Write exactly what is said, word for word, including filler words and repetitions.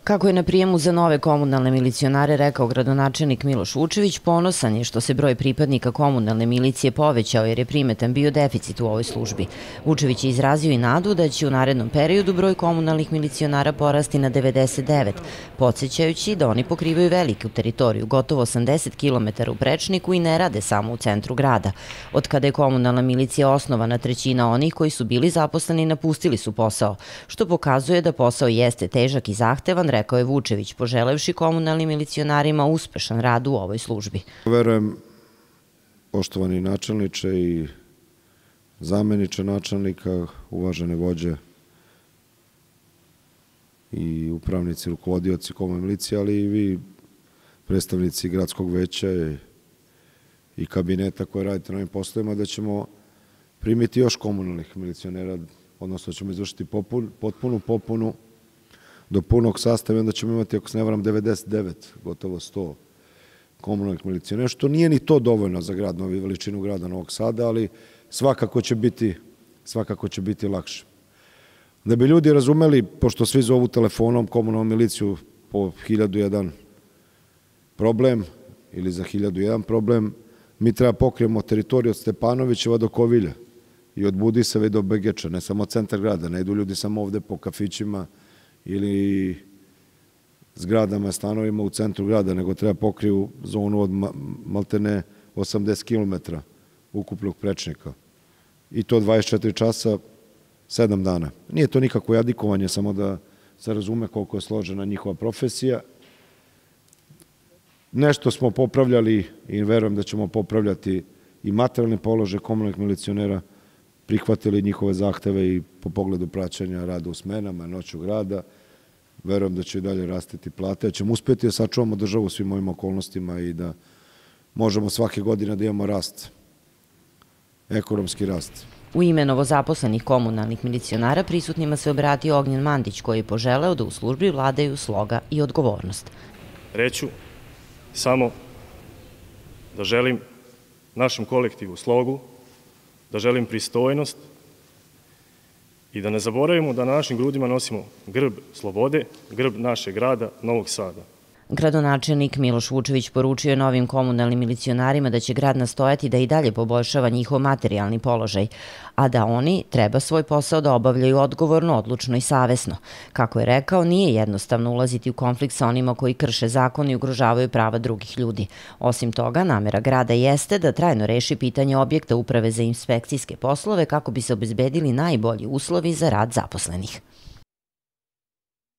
Kako je na prijemu za nove komunalne milicionare rekao gradonačelnik Miloš Vučević, ponosan je što se broj pripadnika komunalne milicije povećao jer je primetan bio deficit u ovoj službi. Vučević je izrazio i nadu da će u narednom periodu broj komunalnih milicionara porasti na devedeset devet, podsjećajući da oni pokrivaju veliku teritoriju, gotovo osamdeset kilometara u prečniku i ne rade samo u centru grada. Od kada je komunalna milicija osnovana, trećina onih koji su bili zaposleni napustili su posao, što pokazuje da posao jeste težak i zahtevan, rekao je Vučević, poželevši komunalnim milicionarima uspešan rad u ovoj službi. Verujem, poštovani načelniče i zameniče načelnika, uvažene vođe i upravnici, rukovodioci komunalne milicije, ali i vi, predstavnici gradskog veća i kabineta koje radite na ovim poslovima, da ćemo primiti još komunalnih milicionera, odnosno ćemo izvršiti potpunu popunu do punog sastava i onda ćemo imati, ako se ne varam, devedeset devet, gotovo sto komunalnih milicionera, što nije ni to dovoljno za grad, novi veličinu grada Novog Sada, ali svakako će biti, svakako će biti lakše. Da bi ljudi razumeli, pošto svi zovu telefonom komunalnu miliciju po hiljadu jedan problem ili za hiljadu jedan problem, mi treba pokrijemo teritoriju od Stepanovićeva do Kovilja i od Budiseva do Begeča, ne samo centar grada, ne idu ljudi samo ovde po kafićima ili zgradama, stanovima u centru grada, nego treba pokriju zonu od maltene osamdeset kilometara ukupnog prečnika. I to dvadeset četiri časa, sedam dana. Nije to nikako jadikovanje, samo da se razume koliko je složena njihova profesija. Nešto smo popravljali i verujem da ćemo popravljati i materijalni položaj komunalnih milicionera, prihvatili njihove zahteve i po pogledu praćanja rada u smenama, noću grada. Verujem da će i dalje rastiti plate, da ćemo uspjeti da sačuvamo državu u svim ovim okolnostima i da možemo svake godine da imamo rast, ekonomski rast. U ime novozaposlenih komunalnih milicionara prisutnima se obratio Ognjen Mandić, koji je poželeo da u službi vladaju sloga i odgovornost. Reću samo da želim našem kolektivu slogu, da želim pristojnost i da ne zaboravimo da na našim grudima nosimo grb slobode, grb našeg grada Novog Sada. Gradonačelnik Miloš Vučević poručio je novim komunalnim milicionarima da će grad nastojati da i dalje poboljšava njihov materijalni položaj, a da oni treba svoj posao da obavljaju odgovorno, odlučno i savesno. Kako je rekao, nije jednostavno ulaziti u konflikt sa onima koji krše zakon i ugrožavaju prava drugih ljudi. Osim toga, namera grada jeste da trajno reši pitanje objekta Uprave za inspekcijske poslove kako bi se obezbedili najbolji uslovi za rad zaposlenih.